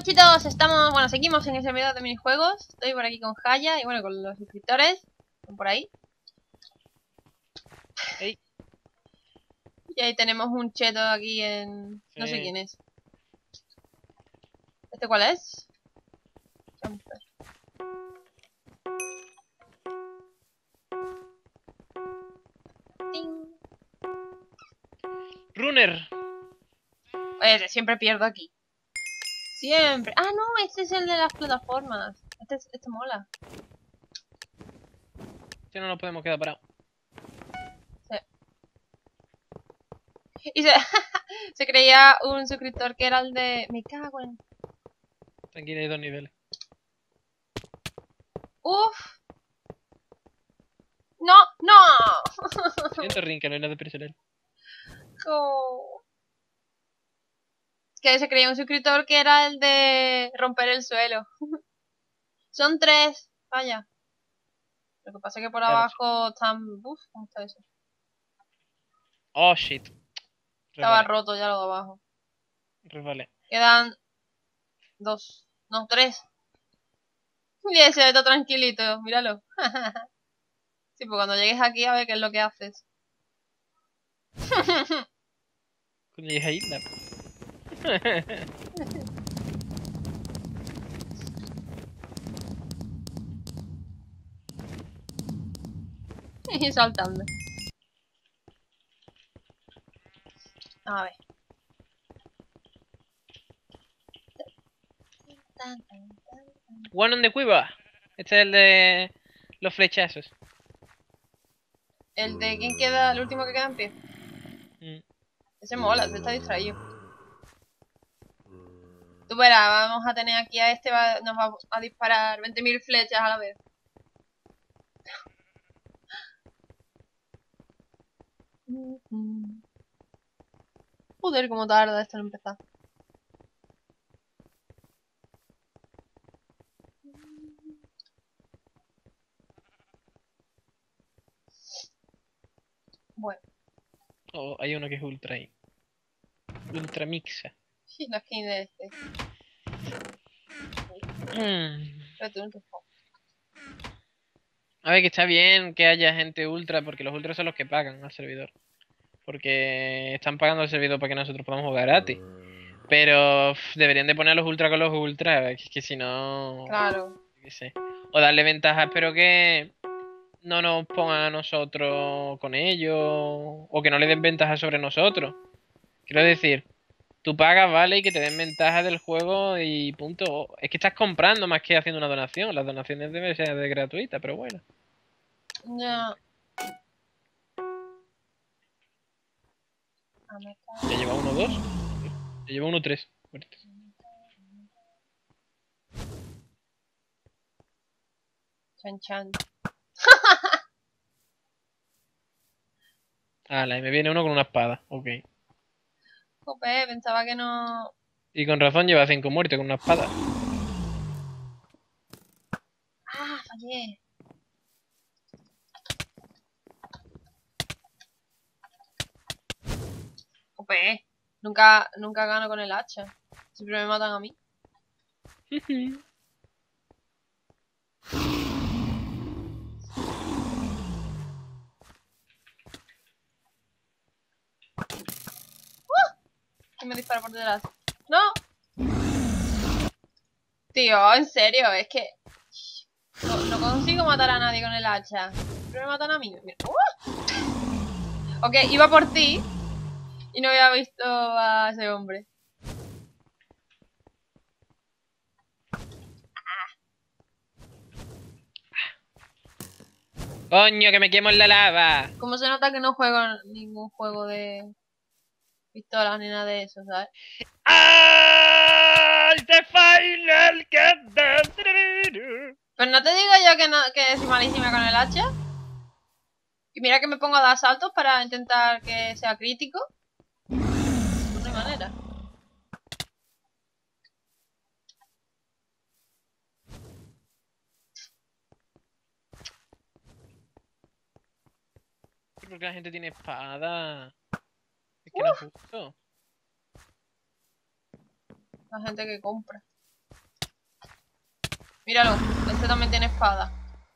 muchachitos, bueno, seguimos en ese video de minijuegos. Estoy por aquí con Jaya y bueno, con los suscriptores. Están por ahí. Hey. Y ahí tenemos un cheto aquí en... Sí. No sé quién es. ¿Este cuál es? Jumper. ¡Ting! Runner. Oye, siempre pierdo aquí. Siempre. Ah, no, este es el de las plataformas. Este mola. Si no nos podemos quedar parados. Y se creía un suscriptor que era el de... Me cago en... Tranquilo, hay 2 niveles. ¡Uf! ¡No! ¡No! Siento ring que no hay nada personal. Oh. Que se creía un suscriptor que era el de romper el suelo. Son 3. Vaya. Lo que pasa es que por abajo están... Uf, ¿cómo está eso? Oh shit. Estaba Resbalé. roto ya lo de abajo. Resbalé. Quedan 2. No, 3. Y ese está tranquilito, míralo. Sí, pues cuando llegues aquí a ver qué es lo que haces. Cuando llegues ahí, la... Y saltando. A ver. One on the quiver. Este es el de los flechazos. El de quién queda, el último que queda en pie. Ese mola, se está distraído. Tú verás, vamos a tener aquí a este, nos va a disparar 20.000 flechas a la vez. Joder, cómo tarda esto en empezar. Bueno. Oh, hay uno que es ultra ahí. Ultra mixa. Sí, la skin de este. A ver, que está bien que haya gente ultra, porque los ultras son los que pagan al servidor. Porque están pagando al servidor para que nosotros podamos jugar gratis. Pero deberían de poner a los ultra con los ultra, es que si no... Claro. Qué sé. O darle ventajas, pero que no nos pongan a nosotros con ellos. O que no le den ventajas sobre nosotros. Quiero decir, tú pagas, vale, y que te den ventajas del juego y punto. Es que estás comprando más que haciendo una donación. Las donaciones deben ser de gratuitas, pero bueno. Ya. Ya lleva 1-2. Ya lleva 1-3. Chan chan. Ala, y me viene uno con una espada. Ok. Jope, pensaba que no... Y con razón lleva 5 muertes con una espada. Ah, fallé. Jope, nunca gano con el hacha. Siempre me matan a mí. ¿Quién me dispara por detrás? ¡No! Tío, en serio, es que... No consigo matar a nadie con el hacha. Siempre me matan a mí. Ok, iba por ti. Y no había visto a ese hombre. ¡Coño, que me quemo en la lava! Como se nota que no juego ningún juego de pistolas ni nada de eso, ¿sabes? The final countdown. Pero no te digo yo que soy malísima con el hacha. Y mira que me pongo a dar saltos para intentar que sea crítico. No hay manera. Porque la gente tiene espada. Es que no es justo. La gente que compra. Míralo, este también tiene espada.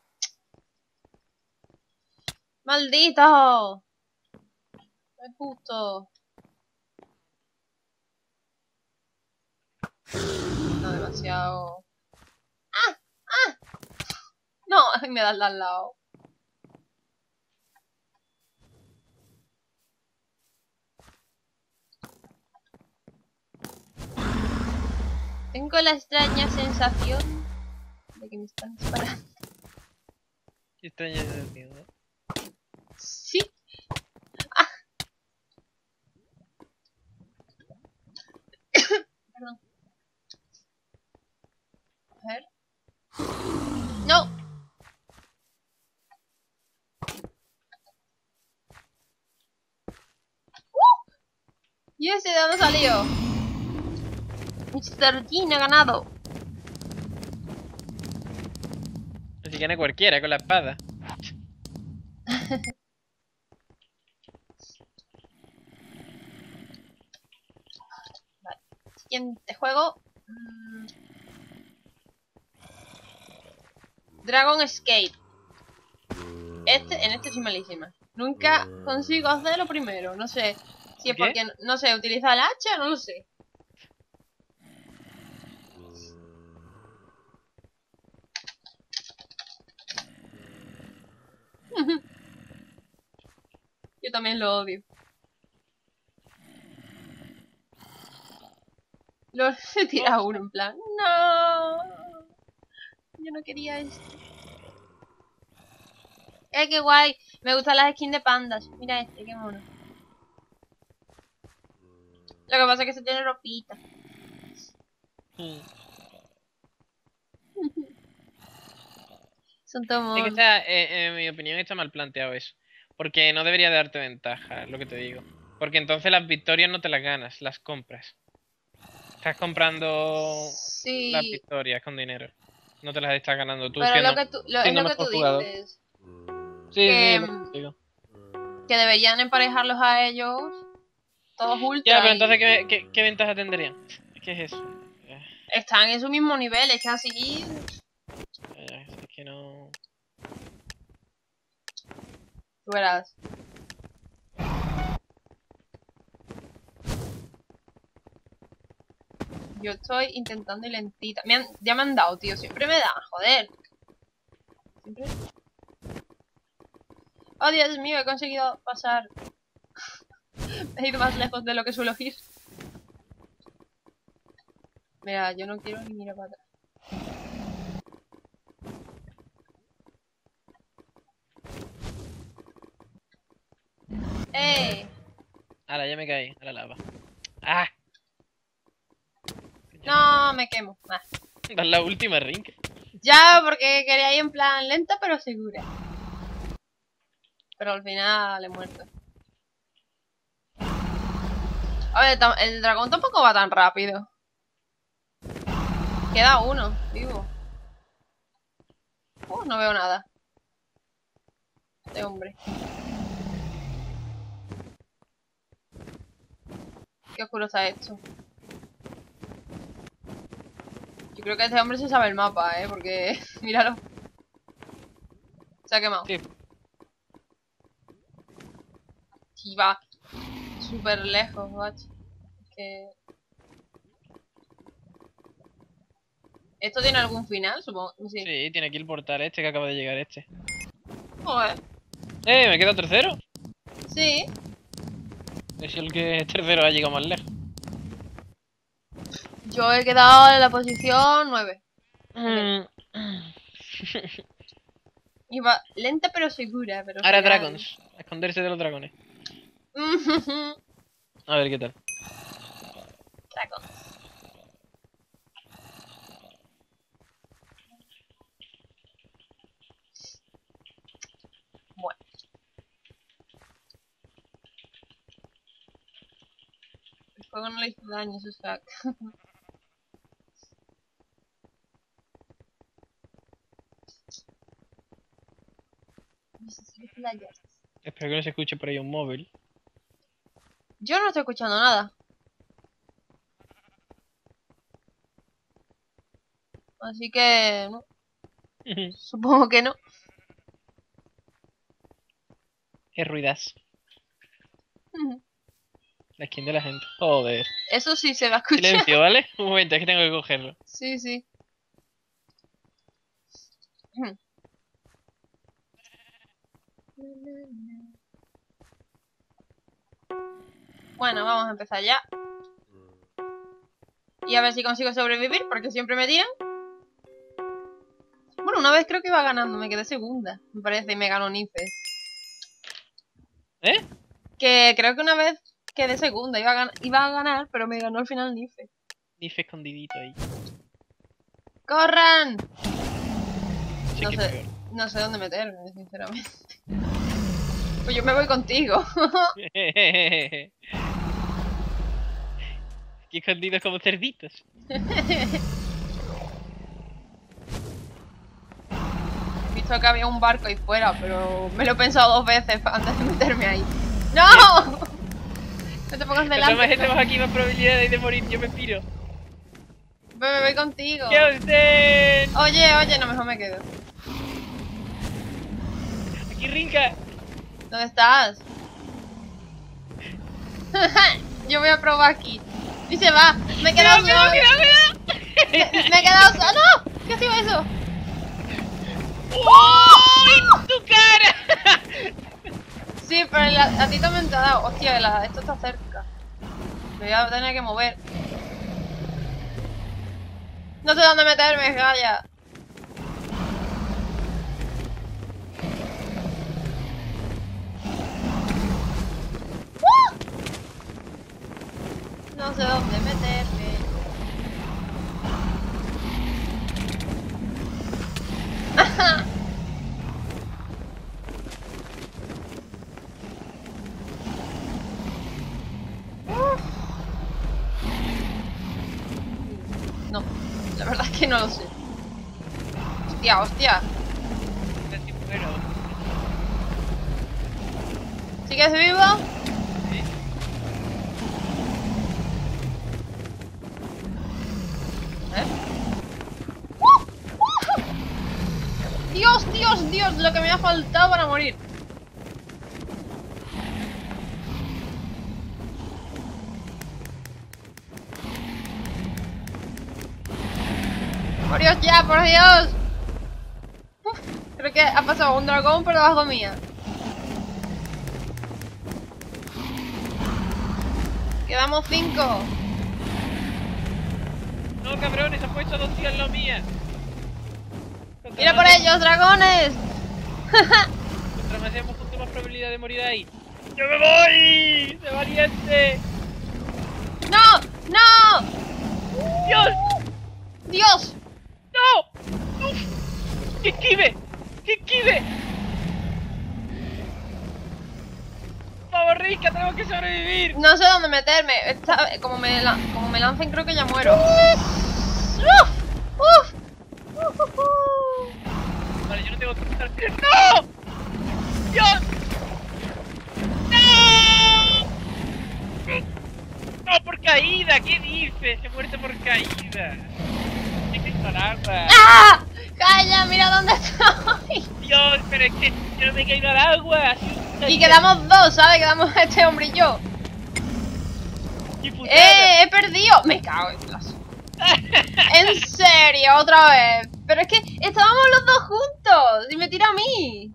¡Maldito! No es justo. No, demasiado. ¡Ah! ¡Ah! No, me da al lado. Tengo la extraña sensación de que me están disparando. ¿Qué extraña sensación, ¿no? Sí. Ah, perdón. A ver. No. ¿Y ese de dónde salió? Mr. Jean ha ganado. Así gana cualquiera con la espada. Vale. Siguiente juego. Dragon Escape. En este soy malísima. Nunca consigo hacer lo primero. No sé si es ¿Qué? porque, no sé, utiliza el hacha, no lo sé. Yo también lo odio. Lo se tira uno en plan. No. Yo no quería esto. Qué guay. Me gustan las skins de pandas. Mira este, qué mono. Lo que pasa es que se tiene ropita. Hmm. Son todos Es que monos. está, en mi opinión, está mal planteado eso. Porque no debería darte ventaja, es lo que te digo. Porque entonces las victorias no te las ganas, las compras. Estás comprando las Sí. victorias con dinero. No te las estás ganando tú Pero siendo, es siendo lo que tú mejor jugador. dices. Sí, sí, es Que, lo que te digo. que deberían emparejarlos a ellos. Todos Ya, ultra pero entonces, y. ¿qué ventaja tendrían? ¿Qué es eso? Eh, Están en su mismo nivel. Es que así. es que no... Tú verás. Yo estoy intentando y lentita. Ya me han dado, tío. Siempre me dan, joder. Siempre. Oh, Dios mío, he conseguido pasar. He ido más lejos de lo que suelo ir. Mira, yo no quiero ni mirar para atrás. ¡Eh! Ahora ya me caí a la lava. ¡Ah! No, me quemo. Ah. Das la última ring. Ya, porque quería ir en plan lenta pero segura. Pero al final he muerto. A ver, el dragón tampoco va tan rápido. Queda uno, vivo. No veo nada. Este hombre. Qué oscuro está esto. Yo creo que este hombre se sabe el mapa, porque míralo. Se ha quemado. Sí. Y va súper lejos, macho. Que... ¿Esto tiene algún final? Supongo. Sí. Sí, tiene que ir portal este que acaba de llegar este. Joder. ¿Me quedo tercero? Sí. Es el que tercero ha llegado más lejos. Yo he quedado en la posición 9. Iba lenta pero segura, pero Ahora final. Dragons. A esconderse de los dragones. A ver qué tal. Dragon. Bueno. El juego no le hizo daño, eso está. Espero que no se escuche por ahí un móvil. Yo no estoy escuchando nada. Así que... no, supongo que no. Qué ruidas. La skin de la gente. Joder. Eso sí se va a escuchar. Silencio, ¿vale? Un momento, es que tengo que cogerlo. Sí, sí. Bueno, vamos a empezar ya. Y a ver si consigo sobrevivir, porque siempre me tiran. Bueno, una vez creo que iba ganando, me quedé segunda, me parece, y me ganó Nife. ¿Eh? Que creo que una vez quedé segunda, iba a ganar, pero me ganó al final Nife. Nife escondidito ahí. ¡Corran! Sí, No que sé, no sé dónde meterme, sinceramente. Pues yo me voy contigo. Aquí escondidos como cerditos. He visto que había un barco ahí fuera, pero me lo he pensado 2 veces antes de meterme ahí. ¡No! No te pongas Cuanto más delante. gente más aquí, más probabilidad hay de morir. Yo me piro. Me voy contigo. ¡Que os den! Oye, no, mejor me quedo. Aquí rinca. ¿Dónde estás? Yo voy a probar aquí. Y se va. Me he quedado solo. Me he quedado solo. ¡No! ¿Qué ha sido eso? ¡Oh! ¡Tu cara! Sí, pero a ti también te ha dado. Hostia, esto está cerca. Me voy a tener que mover. No sé dónde meterme, Gaia. No sé dónde meterme. No, la verdad es que no lo sé. Hostia, hostia. Casi muero. ¿Sigues vivo? Sí. Dios, Dios, Dios, lo que me ha faltado para morir. Por Dios, ya, por Dios. Uf, creo que ha pasado un dragón por debajo mía. Quedamos 5. No, cabrones, han puesto 2 tíos en la mía. ¡Mira por ellos, dragones! Contra más seamos juntos, más probabilidad de morir ahí. ¡Yo me voy! ¡De valiente! ¡No! ¡No! ¡Dios! ¡Dios! ¡No! ¡Uf! ¡Que esquive! ¡Que esquive! ¡Vamos, Rica! ¡Tenemos que sobrevivir! No sé dónde meterme. Como me lancen, creo que ya muero. ¡Uf! ¡Uf! Vale, yo no tengo que estar... ¡No! ¡Dios! ¡No! ¡No, por caída! ¿Qué dices? He muerto por caída. He caído al agua. ¡Ah! ¡Calla! ¡Mira dónde estoy! Dios, pero es que yo no me he caído al agua. Y quedamos 2, ¿sabes? Quedamos este hombre y yo. ¡Qué putada! ¡He perdido! Me cago en las... En serio, otra vez. Pero es que estábamos los dos juntos y me tira a mí.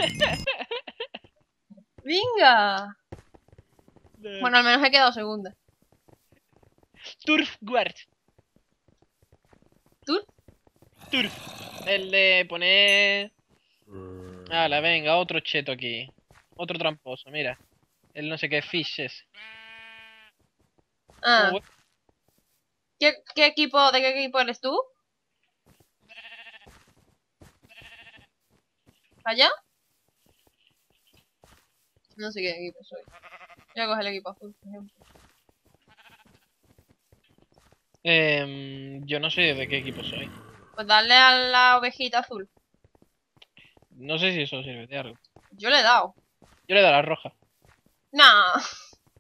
Venga. Bueno, al menos he quedado segunda. Turfguard. ¿Tú? Turf. El de poner... Hala, venga, otro cheto aquí. Otro tramposo, mira. El no sé qué fishes. Ah. ¿De qué equipo eres tú? ¿Allá? No sé qué equipo soy. Voy a coger el equipo azul, por ejemplo. Yo no sé de qué equipo soy. Pues darle a la ovejita azul. No sé si eso sirve de algo. Yo le he dado. Yo le doy a la roja. No.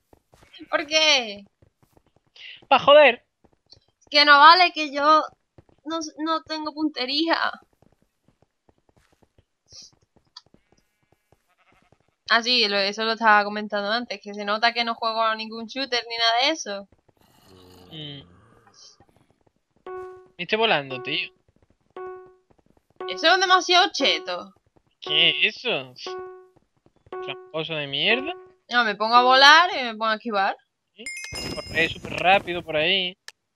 ¿Por qué? ¡Pa' joder! Que no vale que yo no tengo puntería. Ah, sí, eso lo estaba comentando antes, que se nota que no juego a ningún shooter ni nada de eso. Me estoy volando, tío. Eso es demasiado cheto. ¿Qué es eso? Tramposo de mierda. No, me pongo a volar y me pongo a esquivar. ¿Sí? Correr súper rápido por ahí.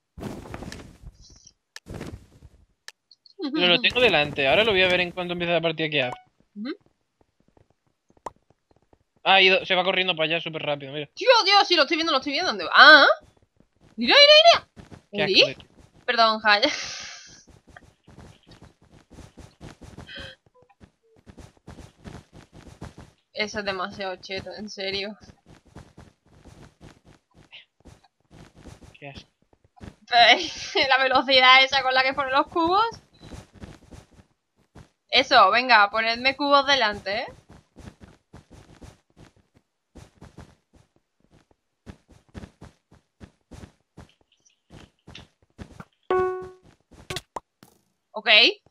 Pero lo tengo delante. Ahora lo voy a ver en cuanto empiece la partida que hace. Ah, se va corriendo para allá súper rápido, mira. Dios, sí, lo estoy viendo. ¿Dónde va? Ah, mira. Qué ¿Uli? asco de... Perdón, Jaya. Eso es demasiado cheto, en serio. Qué asco. La velocidad esa con la que ponen los cubos. Eso, venga, ponedme cubos delante, ¿eh? Ok.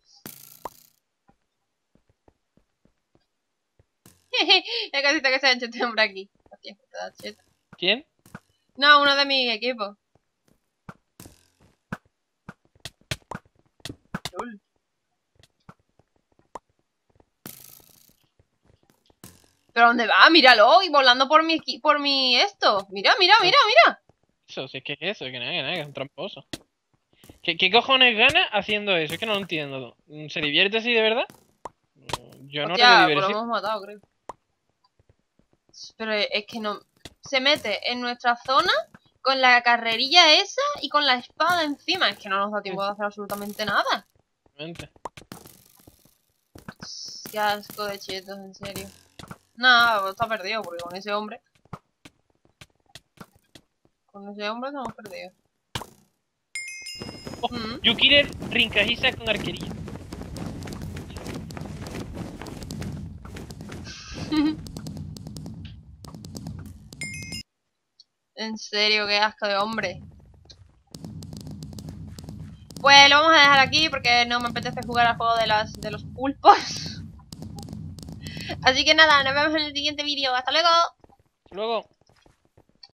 La casita que se ha hecho este hombre aquí. Hostia, puta cheta. ¿Quién? No, uno de mi equipo. Lol. ¿Pero dónde va? Míralo, y volando por mi esto. Mira. Eso, si es que es eso, que nada, que es un tramposo. ¿Qué cojones gana haciendo eso? Es que no lo entiendo. ¿Se divierte así de verdad? Yo no lo veo Hostia, pues lo diversión. hemos matado, creo. Pero es que no... Se mete en nuestra zona con la carrerilla esa y con la espada encima. Es que no nos da tiempo de hacer absolutamente nada. Qué asco de chetos, en serio. Nada, está perdido porque con ese hombre... Con ese hombre estamos perdidos. Oh, Yukire Rinkajiza con arquería. En serio, qué asco de hombre. Pues lo vamos a dejar aquí porque no me apetece jugar al juego de los pulpos. Así que nada, nos vemos en el siguiente vídeo. ¡Hasta luego! Luego.